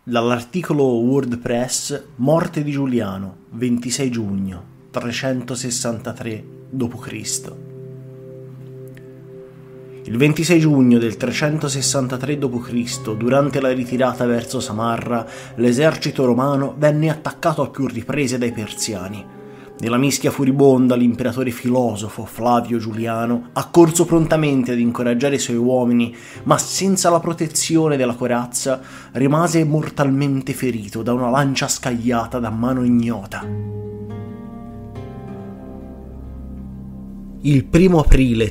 Dall'articolo WordPress Morte di Giuliano, 26 giugno 363 d.C. Il 26 giugno del 363 d.C., durante la ritirata verso Samarra, l'esercito romano venne attaccato a più riprese dai persiani. Nella mischia furibonda, l'imperatore filosofo Flavio Giuliano, accorso prontamente ad incoraggiare i suoi uomini, ma senza la protezione della corazza, rimase mortalmente ferito da una lancia scagliata da mano ignota. Il 1 aprile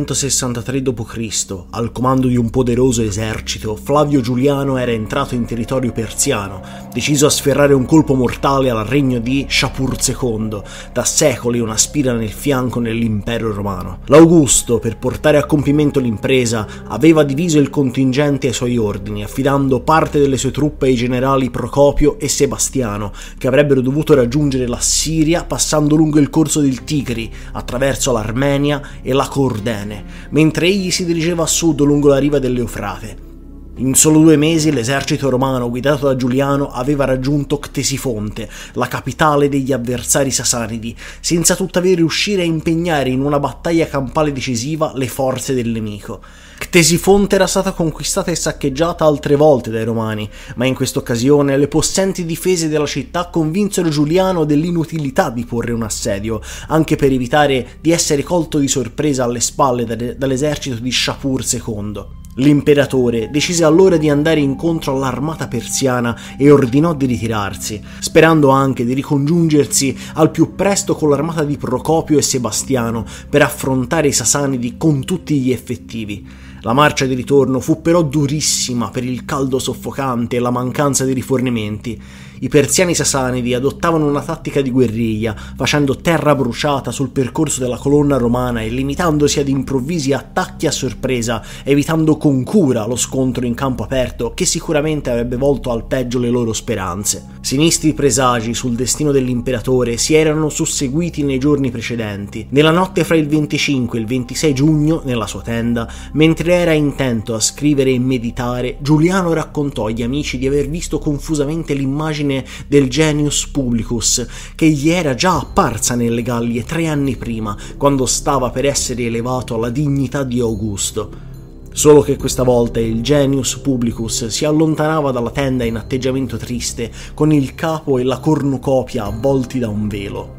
363 d.C., al comando di un poderoso esercito, Flavio Giuliano era entrato in territorio persiano, deciso a sferrare un colpo mortale al regno di Shapur II, da secoli una spina nel fianco nell'impero romano. L'Augusto, per portare a compimento l'impresa, aveva diviso il contingente ai suoi ordini, affidando parte delle sue truppe ai generali Procopio e Sebastiano, che avrebbero dovuto raggiungere la Siria passando lungo il corso del Tigri, attraverso l'Armenia e la Cordene, mentre egli si dirigeva a sud lungo la riva dell'Eufrate. In solo 2 mesi l'esercito romano guidato da Giuliano aveva raggiunto Ctesifonte, la capitale degli avversari sasanidi, senza tuttavia riuscire a impegnare in una battaglia campale decisiva le forze del nemico. Ctesifonte era stata conquistata e saccheggiata altre volte dai romani, ma in questa occasione le possenti difese della città convinsero Giuliano dell'inutilità di porre un assedio, anche per evitare di essere colto di sorpresa alle spalle dall'esercito di Shapur II. L'imperatore decise allora di andare incontro all'armata persiana e ordinò di ritirarsi, sperando anche di ricongiungersi al più presto con l'armata di Procopio e Sebastiano per affrontare i Sasanidi con tutti gli effettivi. La marcia di ritorno fu però durissima per il caldo soffocante e la mancanza di rifornimenti. I persiani sasanidi adottavano una tattica di guerriglia, facendo terra bruciata sul percorso della colonna romana e limitandosi ad improvvisi attacchi a sorpresa, evitando con cura lo scontro in campo aperto che sicuramente avrebbe volto al peggio le loro speranze. Sinistri presagi sul destino dell'imperatore si erano susseguiti nei giorni precedenti. Nella notte fra il 25 e il 26 giugno, nella sua tenda, mentre era intento a scrivere e meditare, Giuliano raccontò agli amici di aver visto confusamente l'immagine del Genius Publicus, che gli era già apparsa nelle Gallie 3 anni prima, quando stava per essere elevato alla dignità di Augusto. Solo che questa volta il Genius Publicus si allontanava dalla tenda in atteggiamento triste, con il capo e la cornucopia avvolti da un velo.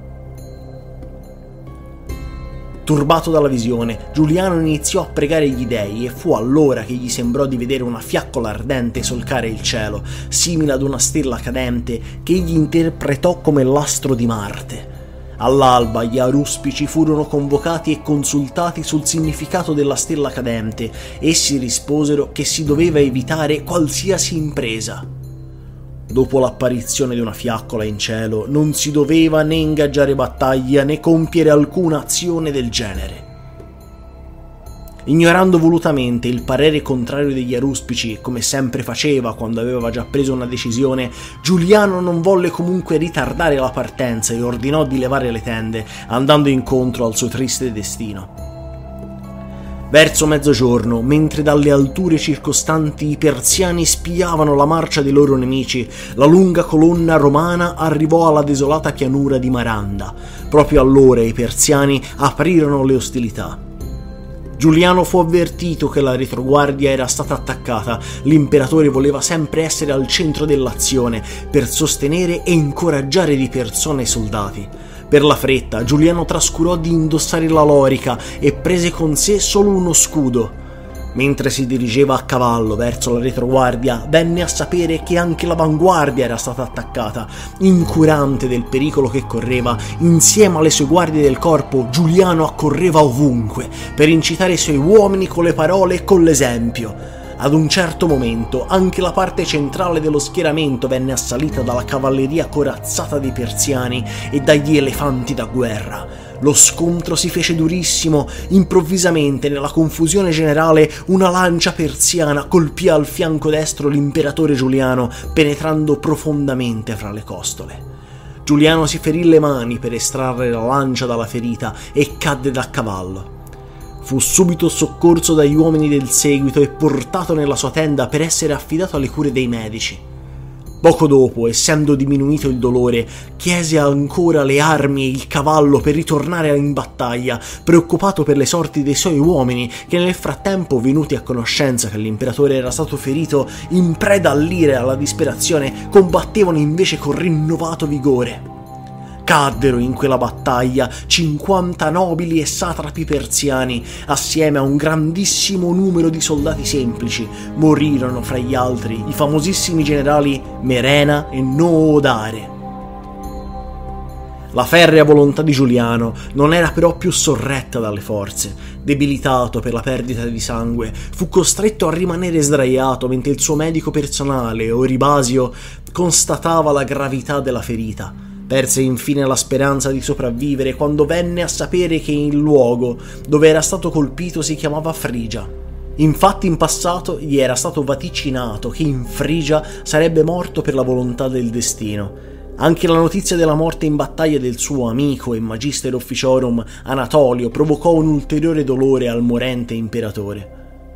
Turbato dalla visione, Giuliano iniziò a pregare gli dei e fu allora che gli sembrò di vedere una fiaccola ardente solcare il cielo, simile ad una stella cadente che egli interpretò come l'astro di Marte. All'alba gli aruspici furono convocati e consultati sul significato della stella cadente. Essi risposero che si doveva evitare qualsiasi impresa. Dopo l'apparizione di una fiaccola in cielo non si doveva né ingaggiare battaglia né compiere alcuna azione del genere. Ignorando volutamente il parere contrario degli aruspici, come sempre faceva quando aveva già preso una decisione, Giuliano non volle comunque ritardare la partenza e ordinò di levare le tende, andando incontro al suo triste destino. Verso mezzogiorno, mentre dalle alture circostanti i persiani spiavano la marcia dei loro nemici, la lunga colonna romana arrivò alla desolata pianura di Maranda. Proprio allora i persiani aprirono le ostilità. Giuliano fu avvertito che la retroguardia era stata attaccata. L'imperatore voleva sempre essere al centro dell'azione per sostenere e incoraggiare di persona i soldati. Per la fretta, Giuliano trascurò di indossare la lorica e prese con sé solo uno scudo. Mentre si dirigeva a cavallo verso la retroguardia, venne a sapere che anche l'avanguardia era stata attaccata. Incurante del pericolo che correva, insieme alle sue guardie del corpo, Giuliano accorreva ovunque per incitare i suoi uomini con le parole e con l'esempio. Ad un certo momento anche la parte centrale dello schieramento venne assalita dalla cavalleria corazzata dei persiani e dagli elefanti da guerra. Lo scontro si fece durissimo. Improvvisamente, nella confusione generale, una lancia persiana colpì al fianco destro l'imperatore Giuliano, penetrando profondamente fra le costole. Giuliano si ferì le mani per estrarre la lancia dalla ferita e cadde da cavallo. Fu subito soccorso dagli uomini del seguito e portato nella sua tenda per essere affidato alle cure dei medici. Poco dopo, essendo diminuito il dolore, chiese ancora le armi e il cavallo per ritornare in battaglia, preoccupato per le sorti dei suoi uomini, che nel frattempo, venuti a conoscenza che l'imperatore era stato ferito, in preda all'ira e alla disperazione, combattevano invece con rinnovato vigore. Caddero in quella battaglia 50 nobili e satrapi persiani, assieme a un grandissimo numero di soldati semplici. Morirono fra gli altri i famosissimi generali Merena e Noodare. La ferrea volontà di Giuliano non era però più sorretta dalle forze. Debilitato per la perdita di sangue, fu costretto a rimanere sdraiato mentre il suo medico personale, Oribasio, constatava la gravità della ferita. Perse infine la speranza di sopravvivere quando venne a sapere che il luogo dove era stato colpito si chiamava Frigia. Infatti in passato gli era stato vaticinato che in Frigia sarebbe morto per la volontà del destino. Anche la notizia della morte in battaglia del suo amico e magister officiorum Anatolio provocò un ulteriore dolore al morente imperatore.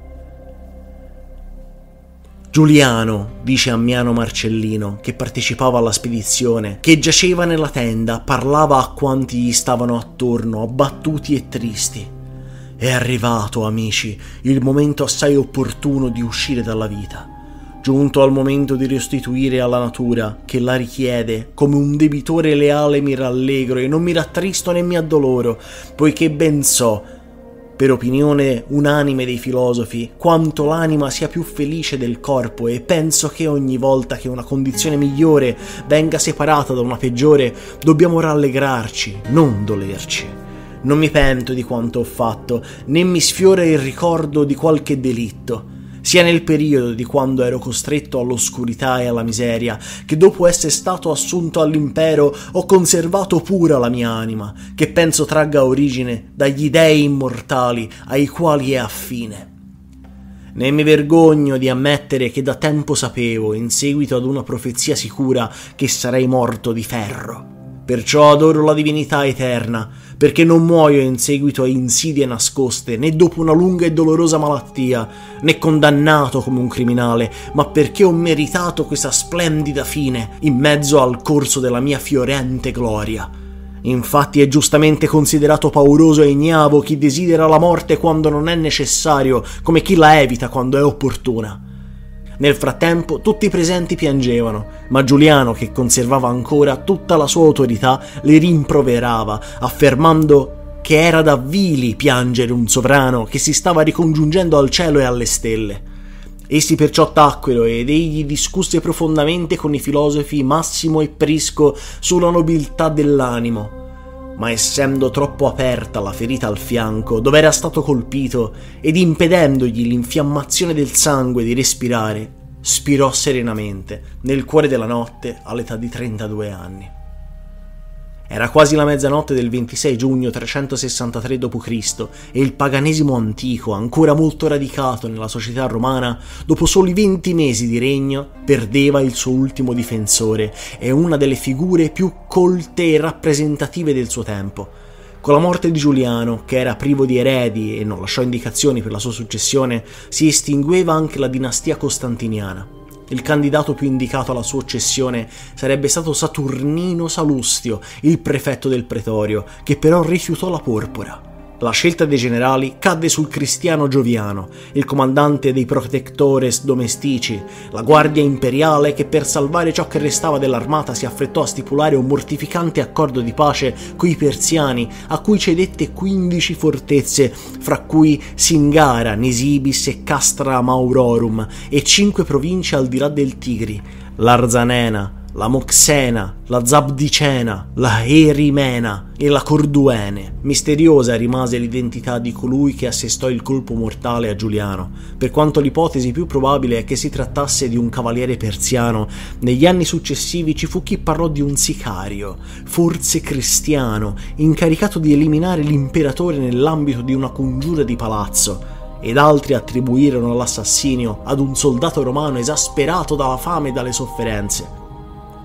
Giuliano, dice Ammiano Marcellino, che partecipava alla spedizione, che giaceva nella tenda, parlava a quanti gli stavano attorno, abbattuti e tristi. È arrivato, amici, il momento assai opportuno di uscire dalla vita. Giunto al momento di restituire alla natura, che la richiede, come un debitore leale mi rallegro e non mi rattristo né mi addoloro, poiché ben so, per opinione unanime dei filosofi, quanto l'anima sia più felice del corpo, e penso che ogni volta che una condizione migliore venga separata da una peggiore dobbiamo rallegrarci, non dolerci. Non mi pento di quanto ho fatto, né mi sfiora il ricordo di qualche delitto, sia nel periodo di quando ero costretto all'oscurità e alla miseria, che dopo essere stato assunto all'impero ho conservato pura la mia anima, che penso tragga origine dagli dei immortali ai quali è affine. Né mi vergogno di ammettere che da tempo sapevo, in seguito ad una profezia sicura, che sarei morto di ferro. Perciò adoro la divinità eterna, perché non muoio in seguito a insidie nascoste, né dopo una lunga e dolorosa malattia, né condannato come un criminale, ma perché ho meritato questa splendida fine in mezzo al corso della mia fiorente gloria. Infatti è giustamente considerato pauroso e ignavo chi desidera la morte quando non è necessario, come chi la evita quando è opportuna. Nel frattempo tutti i presenti piangevano, ma Giuliano, che conservava ancora tutta la sua autorità, li rimproverava, affermando che era da vili piangere un sovrano che si stava ricongiungendo al cielo e alle stelle. Essi perciò tacquero ed egli discusse profondamente con i filosofi Massimo e Prisco sulla nobiltà dell'animo. Ma essendo troppo aperta la ferita al fianco, dove era stato colpito, ed impedendogli l'infiammazione del sangue di respirare, spirò serenamente nel cuore della notte all'età di 32 anni. Era quasi la mezzanotte del 26 giugno 363 d.C. e il paganesimo antico, ancora molto radicato nella società romana, dopo soli 20 mesi di regno, perdeva il suo ultimo difensore e una delle figure più colte e rappresentative del suo tempo. Con la morte di Giuliano, che era privo di eredi e non lasciò indicazioni per la sua successione, si estingueva anche la dinastia costantiniana. Il candidato più indicato alla sua successione sarebbe stato Saturnino Salustio, il prefetto del pretorio, che però rifiutò la porpora. La scelta dei generali cadde sul Cristiano Gioviano, il comandante dei protectores domestici, la guardia imperiale che per salvare ciò che restava dell'armata si affrettò a stipulare un mortificante accordo di pace coi persiani, a cui cedette 15 fortezze, fra cui Singara, Nisibis e Castra Maurorum, e 5 province al di là del Tigri, l'Arzanena, la Moxena, la Zabdicena, la Erimena e la Corduene. Misteriosa rimase l'identità di colui che assestò il colpo mortale a Giuliano, per quanto l'ipotesi più probabile è che si trattasse di un cavaliere persiano. Negli anni successivi ci fu chi parlò di un sicario, forse cristiano, incaricato di eliminare l'imperatore nell'ambito di una congiura di palazzo, ed altri attribuirono l'assassinio ad un soldato romano esasperato dalla fame e dalle sofferenze.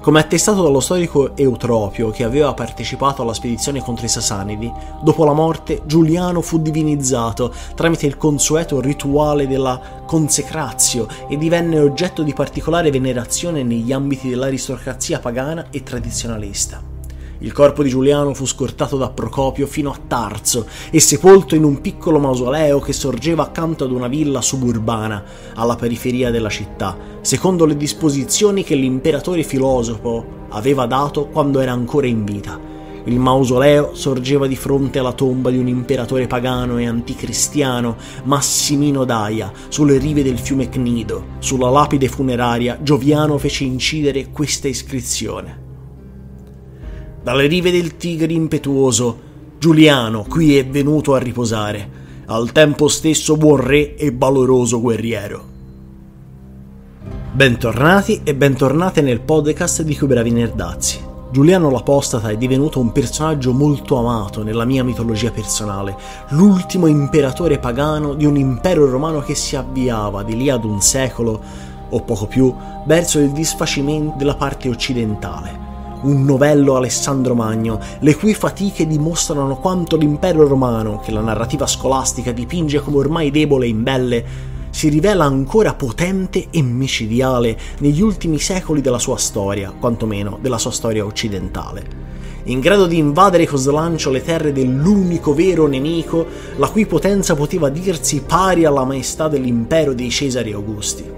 Come attestato dallo storico Eutropio, che aveva partecipato alla spedizione contro i Sasanidi, dopo la morte Giuliano fu divinizzato tramite il consueto rituale della consecratio e divenne oggetto di particolare venerazione negli ambiti dell'aristocrazia pagana e tradizionalista. Il corpo di Giuliano fu scortato da Procopio fino a Tarso e sepolto in un piccolo mausoleo che sorgeva accanto ad una villa suburbana alla periferia della città, secondo le disposizioni che l'imperatore filosofo aveva dato quando era ancora in vita. Il mausoleo sorgeva di fronte alla tomba di un imperatore pagano e anticristiano, Massimino Daia, sulle rive del fiume Cnido. Sulla lapide funeraria Gioviano fece incidere questa iscrizione: dalle rive del Tigri impetuoso, Giuliano qui è venuto a riposare, al tempo stesso buon re e valoroso guerriero. Bentornati e bentornate nel podcast di Quei Bravi Nerdazzi. Giuliano l'Apostata è divenuto un personaggio molto amato nella mia mitologia personale, l'ultimo imperatore pagano di un impero romano che si avviava di lì ad un secolo, o poco più, verso il disfacimento della parte occidentale. Un novello Alessandro Magno, le cui fatiche dimostrano quanto l'impero romano, che la narrativa scolastica dipinge come ormai debole e imbelle, si rivela ancora potente e micidiale negli ultimi secoli della sua storia, quantomeno della sua storia occidentale. In grado di invadere con slancio le terre dell'unico vero nemico, la cui potenza poteva dirsi pari alla maestà dell'impero dei Cesari Augusti.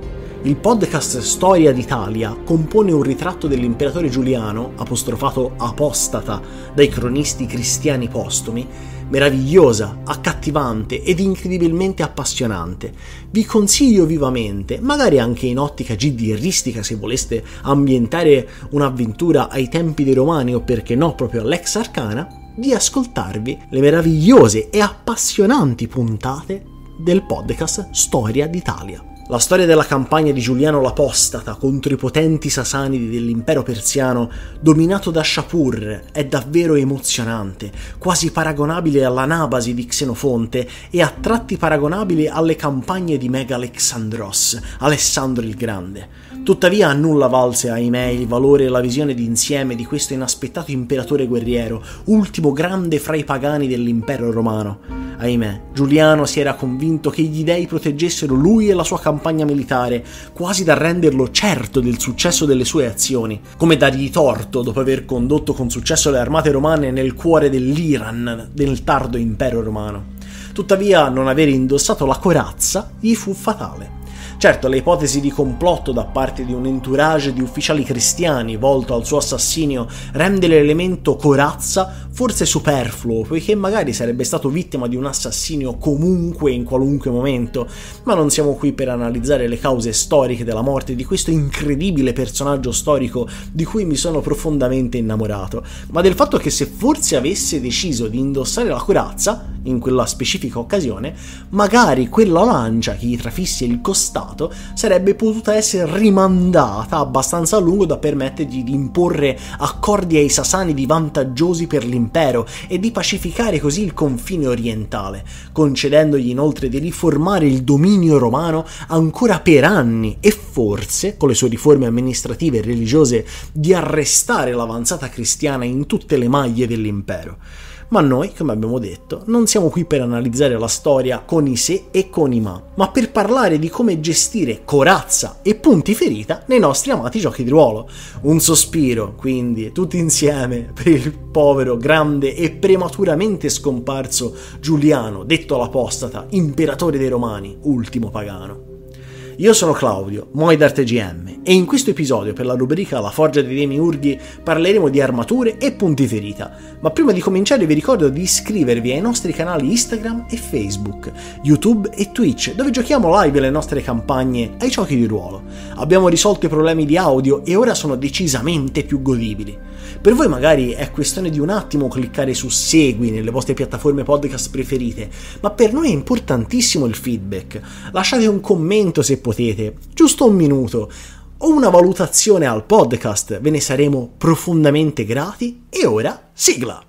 Il podcast Storia d'Italia compone un ritratto dell'imperatore Giuliano, apostrofato apostata dai cronisti cristiani postumi, meravigliosa, accattivante ed incredibilmente appassionante. Vi consiglio vivamente, magari anche in ottica GDRistica se voleste ambientare un'avventura ai tempi dei Romani o perché no proprio all'Ex Arcana, di ascoltarvi le meravigliose e appassionanti puntate del podcast Storia d'Italia. La storia della campagna di Giuliano l'Apostata contro i potenti sasanidi dell'impero persiano dominato da Shapur è davvero emozionante, quasi paragonabile all'Anabasi di Xenofonte e a tratti paragonabile alle campagne di Megalexandros, Alessandro il Grande. Tuttavia a nulla valse, ahimè, il valore e la visione d'insieme di questo inaspettato imperatore guerriero, ultimo grande fra i pagani dell'impero romano. Ahimè, Giuliano si era convinto che gli dei proteggessero lui e la sua campagna militare, quasi da renderlo certo del successo delle sue azioni, come dargli torto dopo aver condotto con successo le armate romane nel cuore dell'Iran, del tardo impero romano. Tuttavia, non aver indossato la corazza gli fu fatale. Certo, le ipotesi di complotto da parte di un entourage di ufficiali cristiani volto al suo assassinio rende l'elemento corazza forse superfluo, poiché magari sarebbe stato vittima di un assassinio comunque in qualunque momento, ma non siamo qui per analizzare le cause storiche della morte di questo incredibile personaggio storico di cui mi sono profondamente innamorato, ma del fatto che se forse avesse deciso di indossare la corazza, in quella specifica occasione, magari quella lancia che gli trafisse il costato sarebbe potuta essere rimandata abbastanza a lungo da permettergli di imporre accordi ai sasanidi vantaggiosi per l'impero e di pacificare così il confine orientale, concedendogli inoltre di riformare il dominio romano ancora per anni e forse, con le sue riforme amministrative e religiose, di arrestare l'avanzata cristiana in tutte le maglie dell'impero. Ma noi, come abbiamo detto, non siamo qui per analizzare la storia con i se e con i ma per parlare di come gestire corazza e punti ferita nei nostri amati giochi di ruolo. Un sospiro, quindi, tutti insieme, per il povero, grande e prematuramente scomparso Giuliano, detto l'Apostata, imperatore dei Romani, ultimo pagano. Io sono Claudio, Moidart GM, e in questo episodio per la rubrica La Forgia dei Demiurghi parleremo di armature e punti ferita, ma prima di cominciare vi ricordo di iscrivervi ai nostri canali Instagram e Facebook, YouTube e Twitch, dove giochiamo live le nostre campagne ai giochi di ruolo. Abbiamo risolto i problemi di audio e ora sono decisamente più godibili. Per voi magari è questione di un attimo cliccare su segui nelle vostre piattaforme podcast preferite, ma per noi è importantissimo il feedback. Lasciate un commento se potete, giusto un minuto, o una valutazione al podcast, ve ne saremo profondamente grati. E ora, sigla!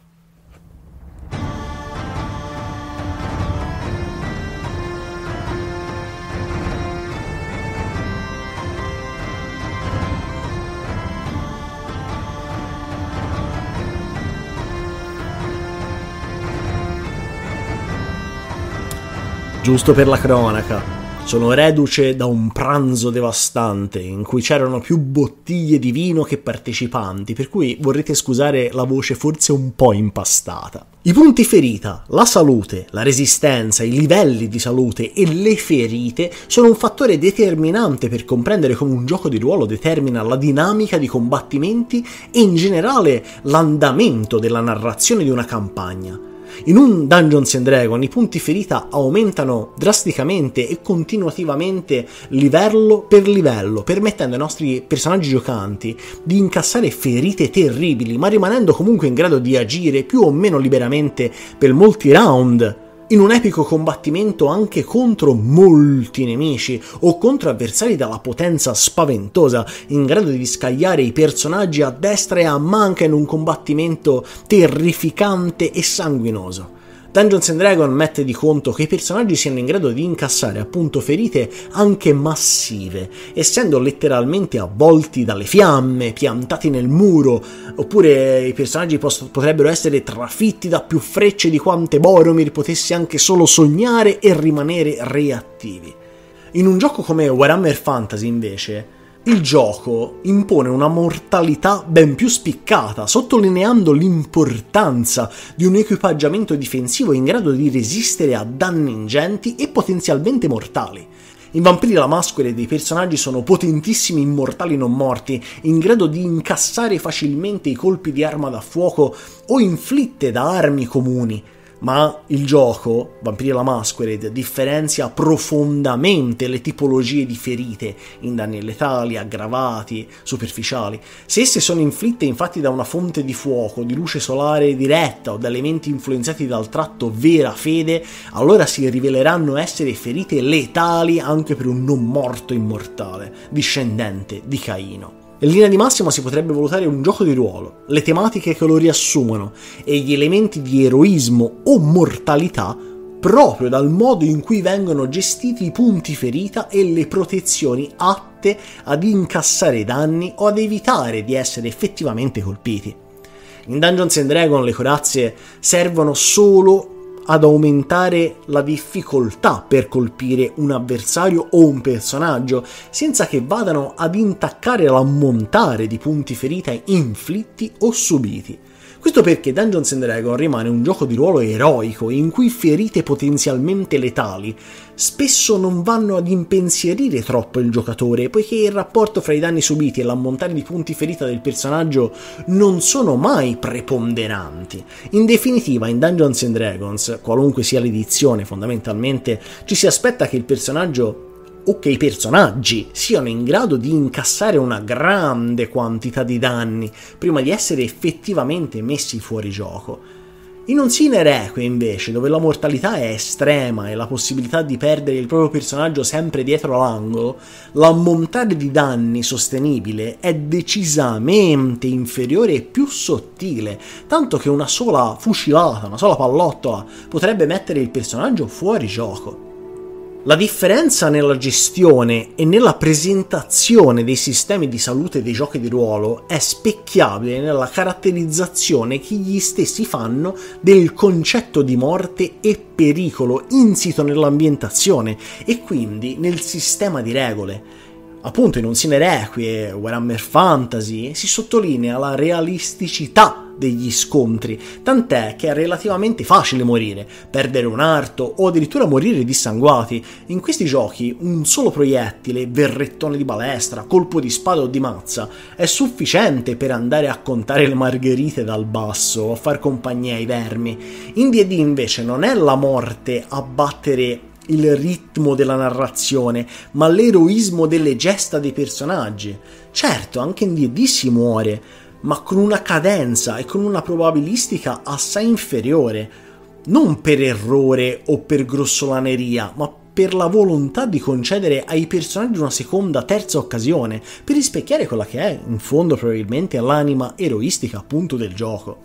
Giusto per la cronaca, sono reduce da un pranzo devastante in cui c'erano più bottiglie di vino che partecipanti, per cui vorrete scusare la voce forse un po' impastata. I punti ferita, la salute, la resistenza, i livelli di salute e le ferite sono un fattore determinante per comprendere come un gioco di ruolo determina la dinamica di combattimenti e in generale l'andamento della narrazione di una campagna. In un Dungeons & Dragons i punti ferita aumentano drasticamente e continuativamente livello per livello, permettendo ai nostri personaggi giocanti di incassare ferite terribili, ma rimanendo comunque in grado di agire più o meno liberamente per molti round, in un epico combattimento anche contro molti nemici o contro avversari dalla potenza spaventosa, in grado di scagliare i personaggi a destra e a manca in un combattimento terrificante e sanguinoso. Dungeons & Dragons mette di conto che i personaggi siano in grado di incassare appunto ferite anche massive, essendo letteralmente avvolti dalle fiamme, piantati nel muro, oppure i personaggi potrebbero essere trafitti da più frecce di quante Boromir potesse anche solo sognare e rimanere reattivi. In un gioco come Warhammer Fantasy, invece, il gioco impone una mortalità ben più spiccata, sottolineando l'importanza di un equipaggiamento difensivo in grado di resistere a danni ingenti e potenzialmente mortali. In Vampiri la Masquerade dei personaggi sono potentissimi immortali non morti, in grado di incassare facilmente i colpi di arma da fuoco o inflitte da armi comuni. Ma il gioco, Vampiri la Masquerade, differenzia profondamente le tipologie di ferite in danni letali, aggravati, superficiali. Se esse sono inflitte infatti da una fonte di fuoco, di luce solare diretta o da elementi influenzati dal tratto vera fede, allora si riveleranno essere ferite letali anche per un non morto immortale, discendente di Caino. In linea di massima si potrebbe valutare un gioco di ruolo, le tematiche che lo riassumono e gli elementi di eroismo o mortalità proprio dal modo in cui vengono gestiti i punti ferita e le protezioni atte ad incassare danni o ad evitare di essere effettivamente colpiti. In Dungeons & Dragons le corazze servono solo ad aumentare la difficoltà per colpire un avversario o un personaggio, senza che vadano ad intaccare l'ammontare di punti ferita inflitti o subiti. Questo perché Dungeons & Dragons rimane un gioco di ruolo eroico in cui ferite potenzialmente letali spesso non vanno ad impensierire troppo il giocatore, poiché il rapporto fra i danni subiti e l'ammontare di punti ferita del personaggio non sono mai preponderanti. In definitiva, in Dungeons & Dragons, qualunque sia l'edizione, fondamentalmente ci si aspetta che il personaggio o che i personaggi siano in grado di incassare una grande quantità di danni prima di essere effettivamente messi fuori gioco. In un Sine Requiem, invece, dove la mortalità è estrema e la possibilità di perdere il proprio personaggio sempre dietro l'angolo, l'ammontare di danni sostenibile è decisamente inferiore e più sottile, tanto che una sola fucilata, una sola pallottola potrebbe mettere il personaggio fuori gioco. La differenza nella gestione e nella presentazione dei sistemi di salute dei giochi di ruolo è specchiabile nella caratterizzazione che gli stessi fanno del concetto di morte e pericolo insito nell'ambientazione e quindi nel sistema di regole. Appunto, in un Sine Requiem, Warhammer Fantasy, si sottolinea la realisticità degli scontri, tant'è che è relativamente facile morire, perdere un arto o addirittura morire dissanguati. In questi giochi un solo proiettile, berrettone di balestra, colpo di spada o di mazza è sufficiente per andare a contare le margherite dal basso o a far compagnia ai vermi. In D&D invece non è la morte a battere il ritmo della narrazione, ma l'eroismo delle gesta dei personaggi. Certo, anche in D&D si muore, ma con una cadenza e con una probabilistica assai inferiore, non per errore o per grossolaneria, ma per la volontà di concedere ai personaggi una seconda, terza occasione, per rispecchiare quella che è, in fondo, probabilmente l'anima eroistica appunto del gioco.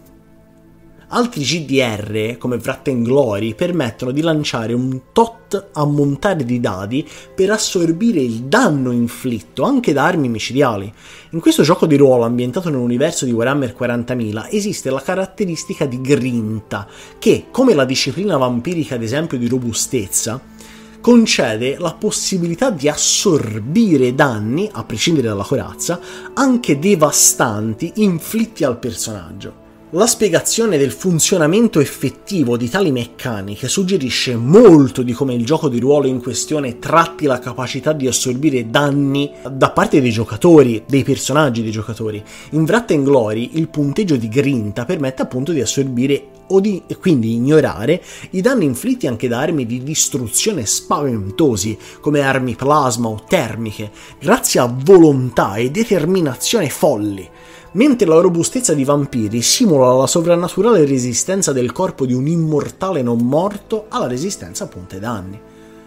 Altri GDR, come Wrath and Glory, permettono di lanciare un tot ammontare di dadi per assorbire il danno inflitto anche da armi micidiali. In questo gioco di ruolo ambientato nell'universo di Warhammer 40.000 esiste la caratteristica di grinta, che, come la disciplina vampirica ad esempio di robustezza, concede la possibilità di assorbire danni, a prescindere dalla corazza, anche devastanti inflitti al personaggio. La spiegazione del funzionamento effettivo di tali meccaniche suggerisce molto di come il gioco di ruolo in questione tratti la capacità di assorbire danni da parte dei giocatori, dei personaggi dei giocatori. In Wrath and Glory il punteggio di grinta permette appunto di assorbire e quindi ignorare i danni inflitti anche da armi di distruzione spaventosi, come armi plasma o termiche, grazie a volontà e determinazione folli. Mentre la robustezza di vampiri simula la sovrannaturale resistenza del corpo di un immortale non morto alla resistenza appunto ai danni.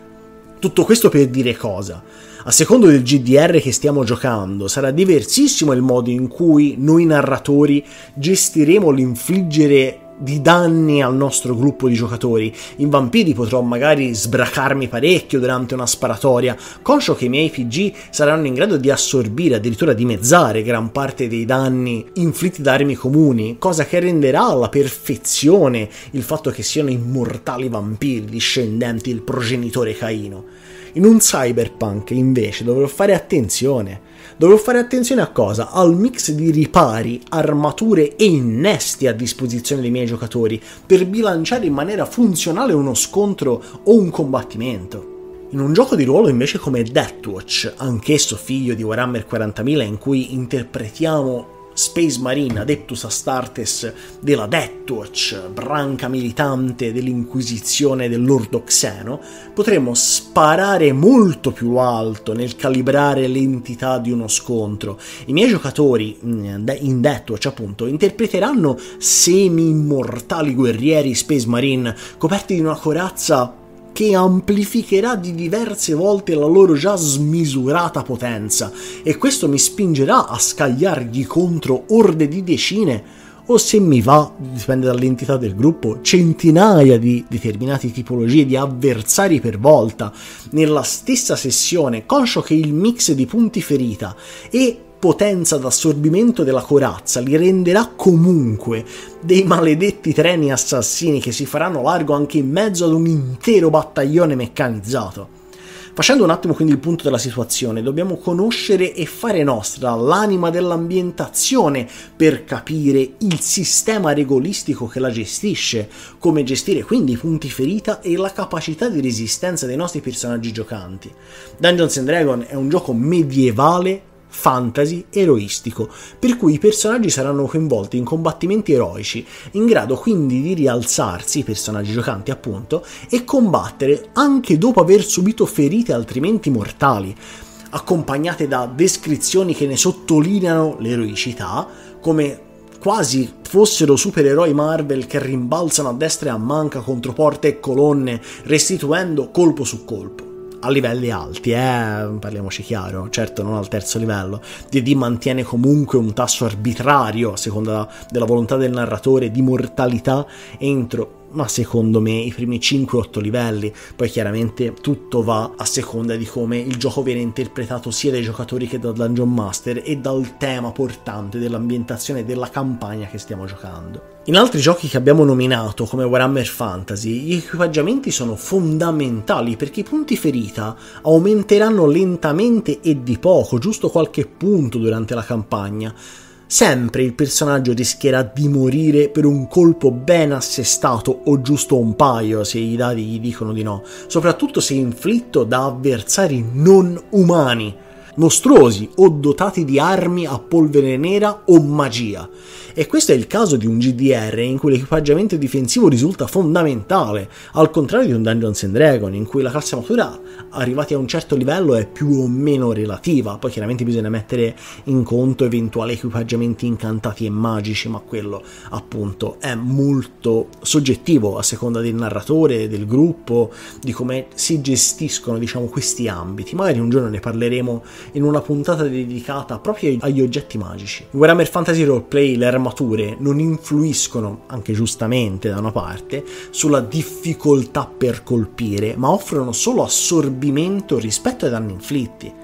Tutto questo per dire cosa? A secondo del GDR che stiamo giocando, sarà diversissimo il modo in cui noi narratori gestiremo l'infliggere di danni al nostro gruppo di giocatori. In Vampiri potrò magari sbracarmi parecchio durante una sparatoria, conscio che i miei PG saranno in grado di assorbire, addirittura dimezzare gran parte dei danni inflitti da armi comuni, cosa che renderà alla perfezione il fatto che siano immortali vampiri discendenti del progenitore Caino. In un cyberpunk invece dovrò fare attenzione. Dovrò fare attenzione a cosa? Al mix di ripari, armature e innesti a disposizione dei miei giocatori per bilanciare in maniera funzionale uno scontro o un combattimento. In un gioco di ruolo invece come Deathwatch, anch'esso figlio di Warhammer 40.000, in cui interpretiamo Space Marine Adeptus Astartes della Deathwatch, branca militante dell'Inquisizione dell'Ordo Xeno, potremo sparare molto più alto nel calibrare l'entità di uno scontro. I miei giocatori in Deathwatch appunto interpreteranno semi-immortali guerrieri Space Marine coperti di una corazza che amplificherà di diverse volte la loro già smisurata potenza, e questo mi spingerà a scagliargli contro orde di decine, o se mi va, dipende dall'entità del gruppo, centinaia di determinate tipologie di avversari per volta, nella stessa sessione, conscio che il mix di punti ferita e potenza d'assorbimento della corazza li renderà comunque dei maledetti treni assassini che si faranno largo anche in mezzo ad un intero battaglione meccanizzato. Facendo un attimo quindi il punto della situazione, dobbiamo conoscere e fare nostra l'anima dell'ambientazione per capire il sistema regolistico che la gestisce, come gestire quindi i punti ferita e la capacità di resistenza dei nostri personaggi giocanti. Dungeons & Dragons è un gioco medievale, fantasy, eroistico, per cui i personaggi saranno coinvolti in combattimenti eroici, in grado quindi di rialzarsi, i personaggi giocanti appunto, e combattere anche dopo aver subito ferite altrimenti mortali, accompagnate da descrizioni che ne sottolineano l'eroicità, come quasi fossero supereroi Marvel che rimbalzano a destra e a manca contro porte e colonne, restituendo colpo su colpo. A livelli alti, parliamoci chiaro, certo non al terzo livello. D&D mantiene comunque un tasso arbitrario, a seconda della volontà del narratore, di mortalità entro, ma secondo me, i primi 5-8 livelli. Poi chiaramente tutto va a seconda di come il gioco viene interpretato sia dai giocatori che dal Dungeon Master e dal tema portante dell'ambientazione della campagna che stiamo giocando. In altri giochi che abbiamo nominato, come Warhammer Fantasy, gli equipaggiamenti sono fondamentali perché i punti ferita aumenteranno lentamente e di poco, giusto qualche punto durante la campagna. Sempre il personaggio rischierà di morire per un colpo ben assestato o giusto un paio se i dadi gli dicono di no, soprattutto se inflitto da avversari non umani, mostruosi o dotati di armi a polvere nera o magia. E questo è il caso di un GDR in cui l'equipaggiamento difensivo risulta fondamentale, al contrario di un Dungeons & Dragons in cui la classe matura arrivati a un certo livello è più o meno relativa. Poi chiaramente bisogna mettere in conto eventuali equipaggiamenti incantati e magici, ma quello appunto è molto soggettivo a seconda del narratore, del gruppo, di come si gestiscono diciamo questi ambiti. Magari un giorno ne parleremo in una puntata dedicata proprio agli oggetti magici. In Warhammer Fantasy Roleplay le armature non influiscono, anche giustamente da una parte, sulla difficoltà per colpire, ma offrono solo assorbimento rispetto ai danni inflitti.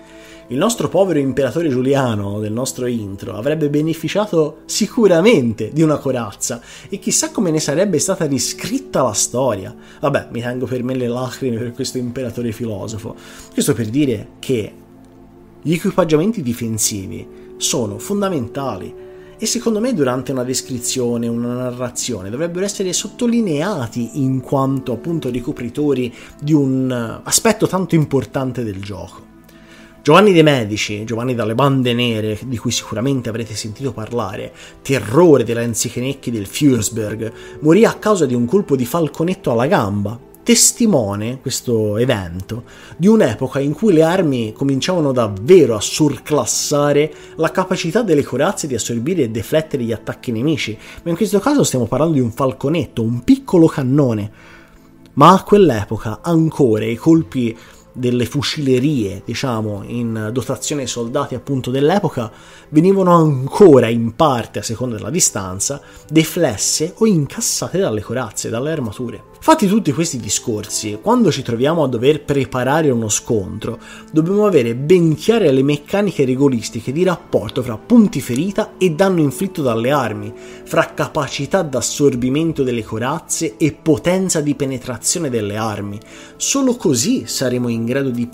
Il nostro povero imperatore Giuliano del nostro intro avrebbe beneficiato sicuramente di una corazza e chissà come ne sarebbe stata riscritta la storia. Vabbè, mi tengo per me le lacrime per questo imperatore filosofo. Questo per dire che gli equipaggiamenti difensivi sono fondamentali e secondo me durante una descrizione, una narrazione dovrebbero essere sottolineati in quanto appunto ricopritori di un aspetto tanto importante del gioco. Giovanni de' Medici, Giovanni dalle bande nere, di cui sicuramente avrete sentito parlare, terrore dei lanzichenecchi del Fürstberg, morì a causa di un colpo di falconetto alla gamba, testimone, questo evento, di un'epoca in cui le armi cominciavano davvero a surclassare la capacità delle corazze di assorbire e deflettere gli attacchi nemici, ma in questo caso stiamo parlando di un falconetto, un piccolo cannone. Ma a quell'epoca ancora i colpi delle fucilerie, diciamo, in dotazione ai soldati appunto dell'epoca, venivano ancora in parte, a seconda della distanza, deflesse o incassate dalle corazze, dalle armature. Fatti tutti questi discorsi, quando ci troviamo a dover preparare uno scontro, dobbiamo avere ben chiare le meccaniche regolistiche di rapporto fra punti ferita e danno inflitto dalle armi, fra capacità d'assorbimento delle corazze e potenza di penetrazione delle armi. Solo così saremo in grado di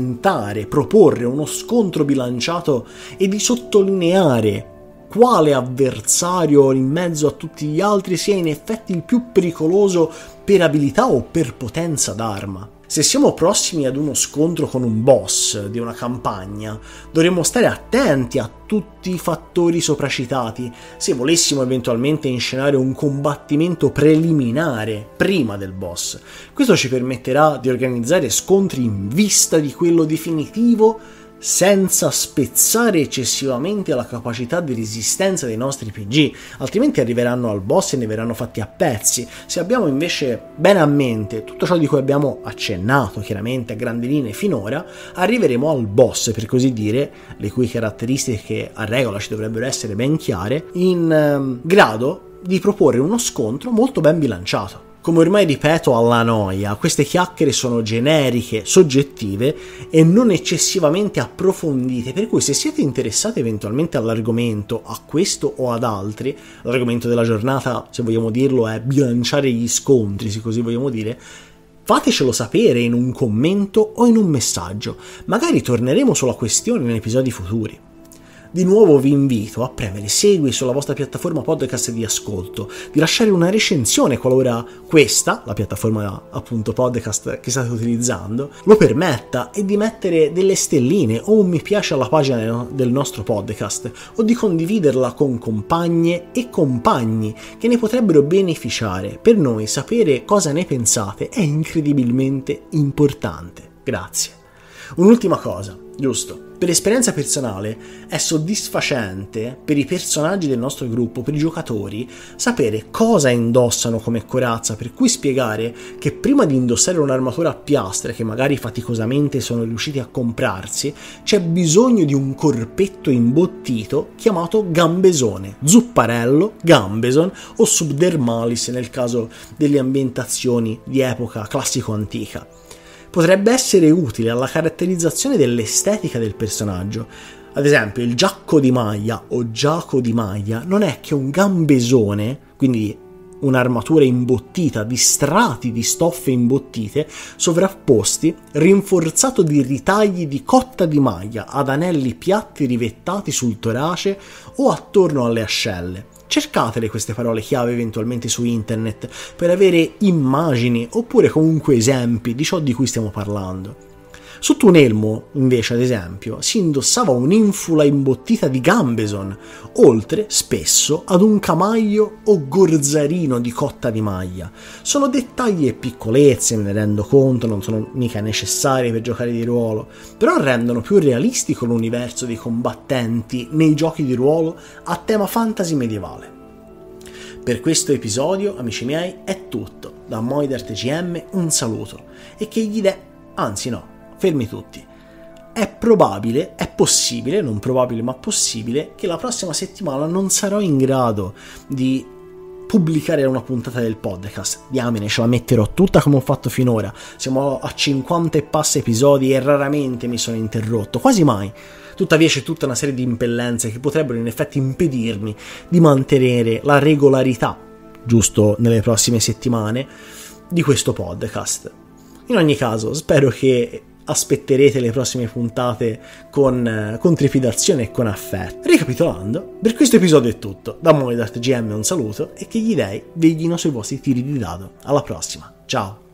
proporre uno scontro bilanciato e di sottolineare quale avversario in mezzo a tutti gli altri sia in effetti il più pericoloso per abilità o per potenza d'arma. Se siamo prossimi ad uno scontro con un boss di una campagna, dovremmo stare attenti a tutti i fattori sopracitati se volessimo eventualmente inscenare un combattimento preliminare prima del boss. Questo ci permetterà di organizzare scontri in vista di quello definitivo, senza spezzare eccessivamente la capacità di resistenza dei nostri PG, altrimenti arriveranno al boss e ne verranno fatti a pezzi. Se abbiamo invece bene a mente tutto ciò di cui abbiamo accennato chiaramente a grandi linee finora, arriveremo al boss, per così dire, le cui caratteristiche a regola ci dovrebbero essere ben chiare, in grado di proporre uno scontro molto ben bilanciato. Come ormai ripeto alla noia, queste chiacchiere sono generiche, soggettive e non eccessivamente approfondite, per cui se siete interessati eventualmente all'argomento, a questo o ad altri, l'argomento della giornata, se vogliamo dirlo, è bilanciare gli scontri, se così vogliamo dire, fatecelo sapere in un commento o in un messaggio, magari torneremo sulla questione in episodi futuri. Di nuovo vi invito a premere segui sulla vostra piattaforma podcast di ascolto, di lasciare una recensione qualora questa, la piattaforma appunto podcast che state utilizzando, lo permetta, e di mettere delle stelline o un mi piace alla pagina del nostro podcast o di condividerla con compagne e compagni che ne potrebbero beneficiare. Per noi sapere cosa ne pensate è incredibilmente importante. Grazie. Un'ultima cosa, giusto? Per esperienza personale è soddisfacente per i personaggi del nostro gruppo, per i giocatori, sapere cosa indossano come corazza, per cui spiegare che prima di indossare un'armatura a piastre che magari faticosamente sono riusciti a comprarsi, c'è bisogno di un corpetto imbottito chiamato gambesone, zupparello, gambeson o subdermalis nel caso delle ambientazioni di epoca classico-antica. Potrebbe essere utile alla caratterizzazione dell'estetica del personaggio. Ad esempio, il giacco di maglia o giaco di maglia non è che un gambesone, quindi un'armatura imbottita di strati di stoffe imbottite sovrapposti, rinforzato di ritagli di cotta di maglia ad anelli piatti rivettati sul torace o attorno alle ascelle. Cercatele queste parole chiave eventualmente su internet per avere immagini oppure comunque esempi di ciò di cui stiamo parlando. Sotto un elmo, invece, ad esempio, si indossava un'infula imbottita di gambeson, oltre, spesso, ad un camaglio o gorzarino di cotta di maglia. Sono dettagli e piccolezze, me ne rendo conto, non sono mica necessari per giocare di ruolo, però rendono più realistico l'universo dei combattenti nei giochi di ruolo a tema fantasy medievale. Per questo episodio, amici miei, è tutto. Da MoiderTGM un saluto e che gli fermi tutti. È possibile, non probabile ma possibile, che la prossima settimana non sarò in grado di pubblicare una puntata del podcast. Diamine, ce la metterò tutta come ho fatto finora. Siamo a 50 e passa episodi e raramente mi sono interrotto, quasi mai. Tuttavia c'è tutta una serie di impellenze che potrebbero in effetti impedirmi di mantenere la regolarità, giusto nelle prossime settimane, di questo podcast. In ogni caso, spero che aspetterete le prossime puntate con trepidazione e con affetto. Ricapitolando, per questo episodio è tutto. Da Moedat GM un saluto e che gli dei veglino sui vostri tiri di dado. Alla prossima, ciao!